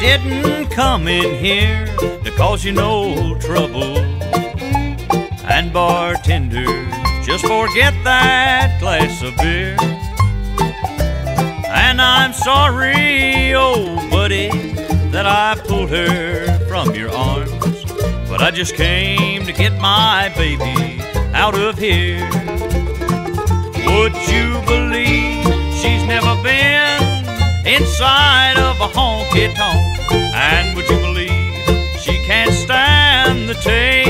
didn't come in here to cause you no trouble. And bartender, just forget that glass of beer. And I'm sorry, oh buddy, that I pulled her from your arms, but I just came to get my baby out of here. Would you believe she's never been inside of a honky-tonk? And would you believe she can't stand the taste